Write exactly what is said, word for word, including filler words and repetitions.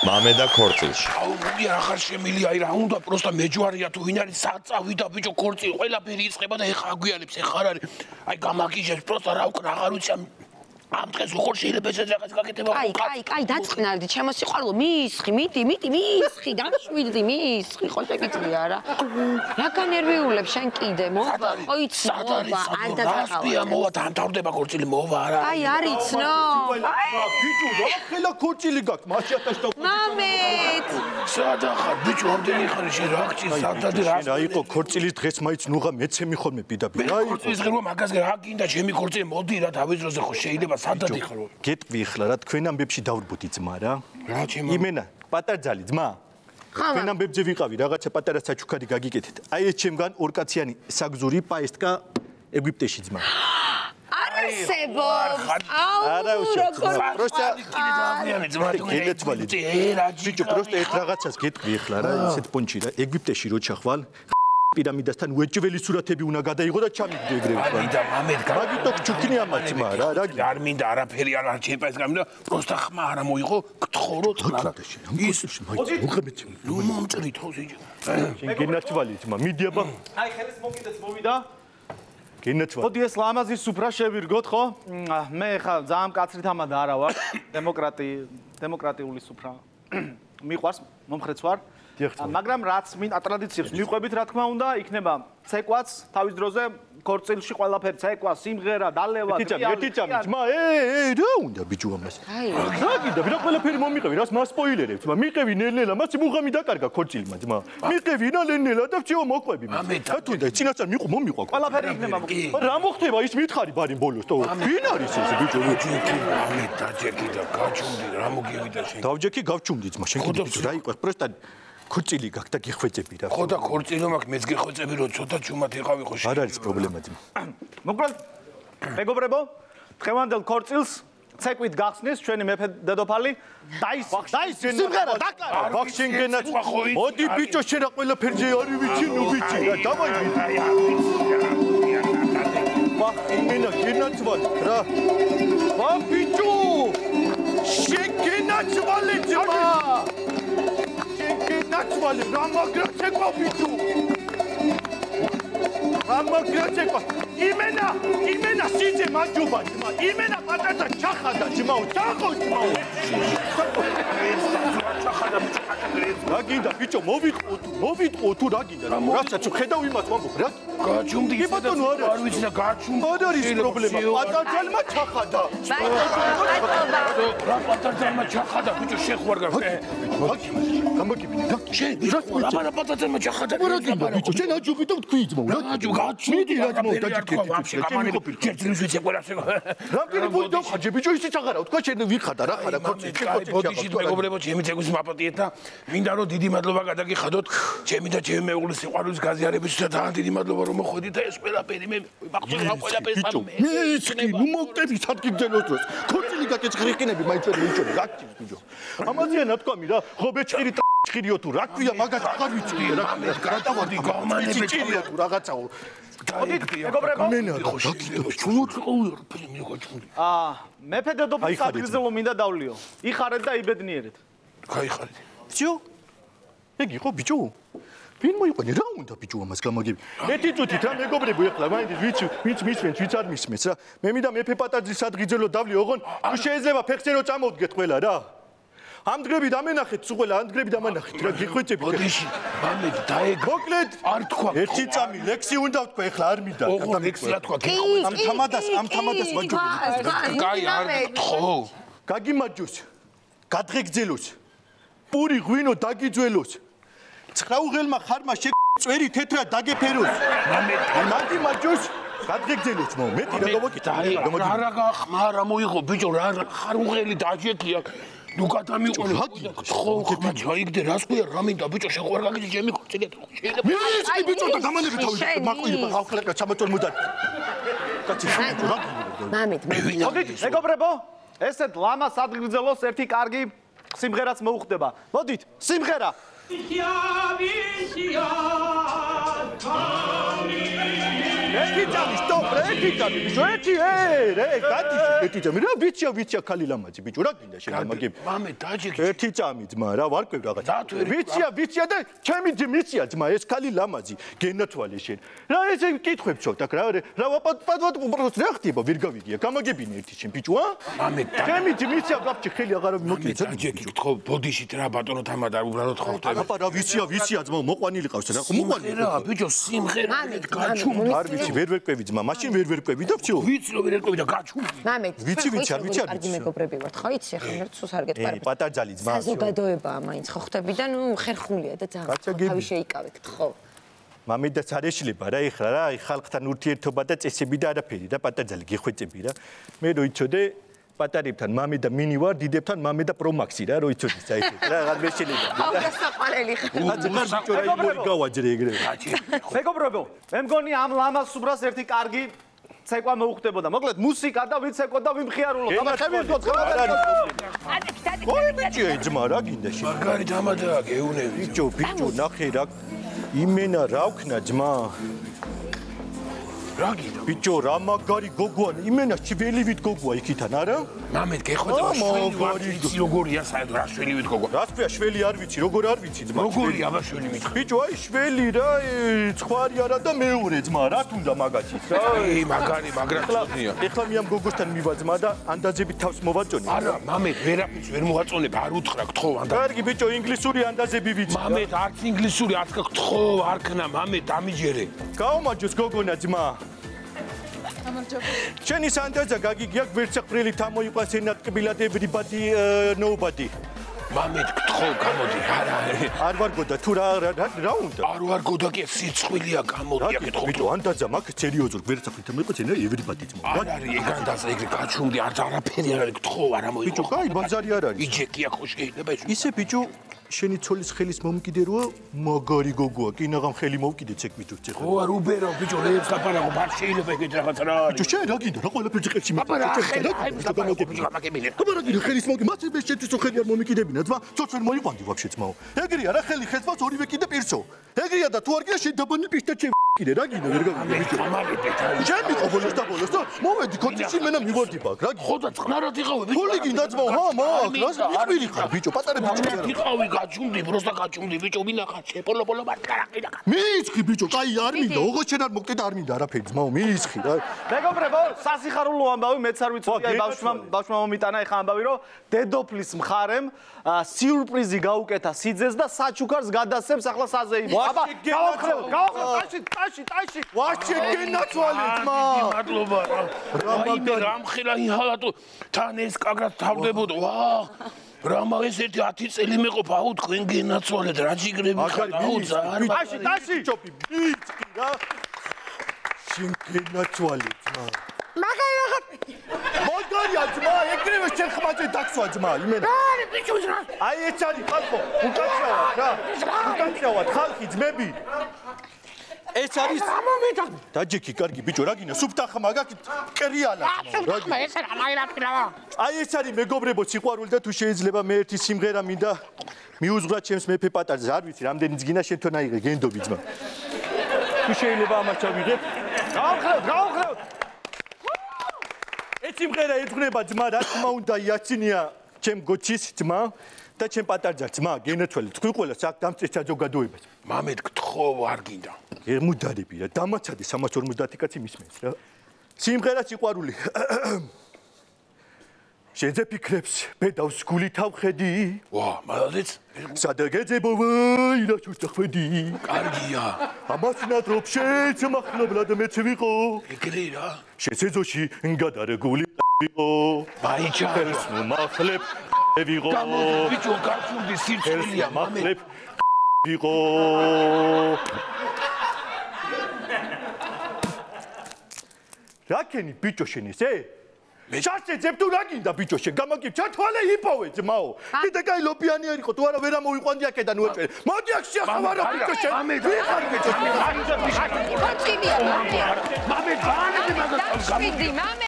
მამე და ქორწილში. აუ, მოდი ახალ შემილია, აი რა უნდა, პროსტა მეჯვარია თუ ვინ არის, საწავიდა ბიჭო ქორწილი, ყველაფერი იწყება და ეხა აგვიანებს, ეხა არ არის. აი გამაგიჟებს, პროსტა რა უკრა აღარ ვიცი ამ ამ დღეს როგორ შეიძლება ეს რაღაც გაკეთება? აი, აი, აი, დაწყნარდი, ჩემო სიყვარულო, მისხი, მიდი, მიდი, მისხი, დამშვიდდი, მისხი, ხო შეგიძლია რა. რა განერვიულებ შენ კიდე, მოვა, ოიც, მოვა, არ დაგაყავა. რასპია მოვა, დამთავრდება ქორწილი, მოვა არა. აი, არ იცნო. ბიჭო, რა ხელა ქორწილი გაქვს, მაშიათაშტო. მამეთ. სადა ხარ, ბიჭო, ამდენი ხარ შენ რა გჭირ, სადადი რა. რა იყო ქორწილის დღეს მაინც ნუღა მეცემი ხოლმე პირდაპირ. რა იყო? ქორწილის ღირვა მაგაზე რა გინდა, ჩემი ქორწილი, მოდი რა დავიძროზე ხო შეიძლება სადადი ხარ. გეტყვი ახლა რა თქვენ ამბებში დავრბოდი ძმა რა. რა ჩემო? იმენა, პატარძალი ძმა. თქვენ ამბებზე ვიყავი, რაღაცა პატარა საჩუქარი გაგიკეთეთ. აი ეს ჩემგან ორკაციანი საგზური პაესტკა ეგვიპტეში ძმა. არსებობს. არა უშო. პროსტა გენეთვალი. ბიჭო, პროსტა ერთ რაღაცას გეტყვი ახლა რა, ისეთ პონჩი რა, ეგვიპტეში რო ჩახვალ პირამიდასთან უეჭველი სურათები უნდა გადაიღო და ჩამიგდე ეგრევე. და მამეთ მაგიტო ჩუქნი ამაცმა რა, რა გინდა? არ მინდა არაფერი არ არჩება ეს გამინდა, პროსტა ხმა არა მოიღო, გთხოვრო წყლა. ის მოხებეთ. ნუ მომწრი თავს იჯი. შენ გენათვალი ძმა, მიდი აბა. აი ხელის მოკიდეც მოვიდა. გენათვალი. მოდი ეს ლამაზი სუფრა შევირგოთ, ხო? მე ხა ძალიან კაცრი თამადა არა ვარ. დემოკრატი დემოკრატიული სუფრა. მიყვარს, მომხრეც ვარ. მაგრამ რაც მინდა ტრადიციებს მიყვებით, რა თქმა უნდა, იქნება ცეკვაც თავის დროზე ქორწილში ყველაფერი ცეკვა, სიმღერა, დალევა, ტრიალი. ერთი წამი, ძმა, ე, ე, რა უნდა ბიჭო ამას? რა გინდა, რა ყველაფერი მომიყევი, რას მასპოილერებ, ძმა, მიყევი ნელ-ნელა, მასი მუღამი დაკარგა ქორწილმა, ძმა. მიყევი ნელ-ნელა და ვჭიო მოყვები. რა თუ უნდა წინასწარ მიყო, მომიყვა. ყველაფერი იქნება მოკლედ. რა მოხდება ის მითხარი ბარი ბოლოს, თო? ვინ არის ეს ბიჭო? ამე დაჯექი და გაჩუმდი, რა მოგივიდა შენ? დავჯექი, გავჩუმდი, ძმა, შენ კიდე ბიჭო, რა იყო, პროსტა ქორწილი გაქვს და გიხვეწები რა. ხო და ქორწილი მაქვს, მეც გიხვეწები, რომ ცოტა ჩუმად იყავი ხო შენ. არ არის პრობლემა ძმა. მოკლედ, მეგობრებო, დღევანდელ ქორწილს ცეკვით გახსნის ჩვენი მეფე დედოფალი დაის დაის სიმღერა დაკარა. ვახშენ გენაც. მოდი ბიჭო, შენ რა ყველაფერზე არ ვიცი, ნუ ბიჭი რა, დავაი ბიჭი. ვახ, იმენა გენაცვალი რა. ვა ბიჭო! შენ გენაცვალი ძმა. ნაცვალი რა მაგრა ცეკვა ბიჭო რა მაგრა ცეკვა იმენა იმენა სიძე მაჯობა ძმა იმენა პატაცა ჩახადა ძმაო ჩახო ძმაო რა გინდა ბიჭო მოვიყო თუ მოვიტყო თუ რა გინდა რასაც ხედავ იმას ვამბობ რა გაჩუმდი კი ბატონო არ ვიცი და გაჩუმდი არ არის პრობლემა პატარძალმა ჩახადა რა პატარძალმა ჩახადა ბიჭო შეხوار გაკეთე გამოგიბი შენ რა რა პატარძალმა ჩახადა რა გინდა ბიჭო შენ აჯობი და თქვი ძმო რა აჯო გაჩუმდი რა ძმო დაჭიქეთი ვაფშე გამანები ჯერჯერობით ვიცი ყველა შეგო რამდენი ბული დავხაჯე ბიჭო ისიც აღარა თქვა შენ ვიხადა რა ხარა ქორწილი აი ბოდიში მეგობრებო ჩემი ცეკვის მაპატიეთ და მინდა რომ დიდი მადლობა გადაგიხადოთ ჩემი და ჩემი მეუღლის სიყვარულის გაზიარებისთვის და ძალიან დიდი მადლობა რომ მოხვედით და ეს ყველაფერი მე მახსოვს რა ყველაფერი ბიჭო მე ისკი ნუ მოვტები სადგიძელოს დროს ქორწილი გაკეცხრიყინები მაინც ვერ მიჩვენე რა გჭირს ბიჭო ამაზეა ნათქვამი რა ხო ბეჭირი ჭირიო თუ რა ქვია მაგას აღარ ვიცი რა გადავადი გამანები ჭირიო თუ რაღაცაო მეგობრებო ხო ჩუმოთ ყოველ ფერი მე გაჩუმდი აა მეფე დედოფლის ადგილზე მინდა დავლიო იხარეთ და იბედნიერეთ გაიხარეთ ბიჭო ეგ იყო ბიჭო ვინ მოიყვანე რა უნდა ბიჭო ამას გამაგები ერთი წუთით რა მეგობრებო ეხლა მაინც ვიც ვიც მისვენთ ვიც არ მისმენს რა მე მინდა მეფე პატარძლის ადგილზე დავლიო ოღონ თუ შეიძლება ფეხზე რო წამოვდგეთ ყველა რა ამ დღები დამენახეთ სულ ყველა ამ დღები დამენახეთ რა გიხვეწები ბოდიში მამე დაეგ მოკლედ არ თქვა ერთი წამი ლექსი უნდა ვთქვა ეხლა არ მინდა ოღონ ლექსი რა თქვა ამ თამადას ამ თამადას მაჯობი კაი არ ხო გაგიმარჯოს გადღეგძელოს პური ღვინო დაგიძველოს ცხრაუღელმა ხარმა შეწვერი თეთრა დაგეფეროს მამე მაგიმარჯოს გადღეგძელოს მო მეტი რა გამოკითხა რა გახმა რა მოიღო ბიჭო რა ხარუღელი დაჯექია ნუ გადამიყვანე ხო ხმა ჩაიგდე რას ქვია რა მინდა ბიჭო შეყვარ გაგიძი ჩემი ხორცილეთ შეიძლება მის კი ბიჭო და დამანები თავი მაყვილი ხალხლაკა ჩამოწორ მუდარ კაცი რა მამეთ მოდით მეგობრებო ესეთ ლამას ადგილზელოს ერთი კარგი სიმღერაც მოუხდება მოდით სიმღერა Vishya, Vishya, Dhani. ერთი წამი, სტოპ, ერთი წამი, ბიჭო, ერთი, ე, რე, გატიში, ერთი წამი. რა ვიცია, ვიცია ხალი ლამაზი, ბიჭო, რა გინდა შენ ამაგები? მამე, დაჯექი. ერთი წამი, ძმა, რა ვარკვევ რაღაც. ვიცია, ვიცია და ჩემი ძმიცია, ძმა, ეს ხალი ლამაზი, გენათვალე შენ. რა ესე კითხებ ცოტა, რა რა ვაპატვად უბრალოდ რა ხდება, ვერ გავიგია. გამაგებინე ერთი შენ, ბიჭო, ა? მამე, ჩემი ძმიცია, გაფჭი ხელი აღარ მოკიდე. დაჯექი, გთხოვ, ბოდიშით რა ბატონო თამადა, უბრალოდ ხო ხდება. აბა რა ვიცია, ვიცია, ძმა, მოყვანილი ყავს რა, ხო მოყვანილი. რა, ბიჭო, სიმღერა გაჩუმდი. არ ვიცი, ვერ ვერკვევი ძმა, მაშინ ვერ ვერკვევი და ვცილო. ვიცი რომ ვერ ერკვევი და გაჩუმდი. მამე, ვიცი, ვიცი, არ ვიცი, არ კარგი ვიცი. მეგობრები ვართ, ხო იცი, ახლა მე სულს არ გეტყარებ. ე, პატარძალი ძმა. საზოგადოებაა მაინც ხო ხტები და ნუ ხერხულია და ძალიან თავი შეიკავეთ, ხო? მამე და არ ეშლება რა ეხლა რა, ხალხთან ურთიერთობა და წესები და არაფერი რა, პატარძალი გიხვეწები რა. მე რო იცოდე პატარებთან მამე და მინი ვარ, დიდებთან მამე და პრომაქსი რა, რო იცოდი საერთოდ რა, არ მე შეიძლება. აუ დასაყვალელი ხარ. აძე ბიჭო რა იმორი გავაჯრე ეგრე. მეგობრებო, მე მგონი ამ ლამაზ სუბრას ერთი კარგი ცეკვა მოუხდებოდა. მოკლედ მუსიკა და ვიცეკო და ვიმხიარულო. გამახევიოთ ხელმოწერა. ოი ბიჭო, ძმა რა გინდა შენ? მაგარი თამადაა, გეუნები. ბიჭო, ბიჭო, ნახე რა იმენა რა ვქნა ძმა. რა გინდა? ბიჭო, რა მაგარი გოგოა, იმენა შველივით გოგოა იქიდან, არა? მამე, გეხვეწება შველი ვარ, იცი როგორია საერთოდ რა შველივით გოგოა. რა თქმა შველი არ ვიცი, როგორ არ ვიცი ძმა. როგორი აბა შველი მითხრა. ბიჭო, აი შველი რა, ცხარი არა და მეორე ძმა, რა თუნდა მაგაცის რა. აი, მაგარი, მაგრა წოდნია. ეხლა მე ამ გოგოსთან მივა ძმა და ანდაზებით თავს მოვაწონე. არა, მამე, ვერაფერს ვერ მოვაწონებ, არ უთხრა, გთხოვ անդა. კარგი ბიჭო, ინგლისური ანდაზები ვიცი. მამე, არც ინგლისური, არც გთხოვ, არ ქნა, მამე, დამიჯერე. გაუმაჯოს გოგონა ძმა. ჩვენი სანდაზა გაგიგია გვერდსაყრელი თამოიყვანს ენად კბილად everybody nobody. მამე, გთხოვ, გამოდი, არა. არ ვარგოდა თუ რა რა უნდა? არ ვარგოდა კი სიცხვილია, გამოდი, გთხოვ. ბიჭო, ანდაზა მაგ სერიოზულ გვერდსაყრელი თამოიყვანს ენად everybody ძმა. არ არის ეგ ანდაზა, ეგრე გაჩუმდი, არც არაფერი არ არის, გთხოვ, არა მოიგო. ბიჭო, კაი, ბაზარი არ არის. იჯეკია ხო შეიძლება ის. ისე ბიჭო შენი ცოლის ხელის მომკიდეროა მაგარი გოგოა კინაღამ ხელი მოვკიდე ცეკ ბიჭო ცეხა ო არ უბერო ბიჭო რეებს ლაპარაკო არ შეიძლება ეგეთ რაღაც რა არის ბიჭო შენ რა გინდა რა ყველაფერზე ხელში აბა ხელი აი გამოგებინე გამოგებინე აბა რა გინდა ხელის მოვკიდე მას მე შეცო ხელი არ მომიკიდებინა ძმა ცოც ვერ მოიყვანდი ვაფშე ძმაო ეგრეა რა ხელი ხელს ორივე კიდე პირსო ეგრეა და თუ არ გია შენ დაბანილი პისტაჩე კიდე რა გინდა ვერ გავიგე ბიჭო შენ მიყო ბოლოს და ბოლოს და მოვედი კოჩიში მენა მივორდი ბაგ რა ხო და წყნარად იყავი ბიჭო ფული გინდა ძმაო ჰა მაგ რა მიყвили ხარ ბიჭო პატარა ბიჭო იყავი გაჩუმდი პროსტა გაჩუმდი ბიჭო მინახა შეპოლოპოლო მარტარაკი და მიიცხი ბიჭო კაი არ მინდა ოღონდ შენ არ მოგდე და არ მინდა არაფერი ძმაო მიიცხი რა მეგობრებო სასიხარულო ამბავი მეც არ ვიცოდი აი ბავშვმა ბავშვმა მომიტანა ეხა ამბავი რომ დედოფლის მხარემ სიურპრიზი გაუკეთა სიძეს და საჩუქარს გადასცემს ახლა საზეიმო აბა გავახრევ გავახრევ ტაში ტაში ტაში ვაშე გენაცვალე ძმა მადლობა რა რაიმე რამხელა ინჰალატო თან ეს კაგრად თავდებოდა ვა რამა ეს ერთი ათი წელი მეყოფა აუ თქვენ გენაცვალეთ რა ჯიგრები ხარ აუ ზარ ტაში ტაში ჩოპი ბიჭი რა შენ გენაცვალე ძმა მაგარი რაღაც მაგარია ძმა ეგრევე შენ ხმაძე დაგსვა ძმა იმენა არა ბიჭო რა აი ეს არის ხალხო უკაცრავად რა უკაცრავად ხალხი ძმები ეს არის დაჯექი კარგი ბიჭო რა გინდა სუფთახა მაგაკი კრიალა რა გინდა ეს რა მაგერაფირავა აი ეს არის მეგობრებო სიყვარული და თუ შეიძლება მე ერთი სიმღერა მინდა მიუძღვრა ჩემს მეფე პატარზე არ ვიცი რამდენი ძგინა შენ თვითონ აიღე გენდობი ძმა თუ შეიძლება ამას ჩავიღებ გავხრევ გავხრევ ეს სიმღერა ეძღვნება ძმა რა თქმა უნდა იაცინია ჩემ გოჩის ძმა და ჩემ პატარძა ძმა გენაცვალე თქვი ყველა საკ დამწეს საზოგადოებას მამედ გთხოვ არ გინდა ემუდარები რა დამაცადე სამას ორმოცდაათი კაცი მისმენს რა სიმღერა სიყვარული შენზე ფიქრებს ბედავს გული თავხედი ვა მადლიც სადაგეძებო ვაი რა ჩუჭახვედი კარგია ამას ნატრობ შეც მახლობლად მეც ვიყო ეგრე რა შესეძოში გადარგული ვიყო ბაიჭა ხელს მომახლებ ვიყო ბიჭო გაჩუმდი სირცელია მამე ვიყო რა კენი ბიჭო შენ ესე მე ჩასეძებ თუ რა გინდა ბიჭო შენ გამაგებ ჩათვალე იპოვე ძმაო კიდე კაი ლოპიანი არისო თუ არა ვერა მოვიყვანდი აქედან უეჭვე მოდი აქ შეახმარა ბიჭო შენ ვიხარ ბიჭო კოჩილია მამე მამე ძალიან მაგას მამე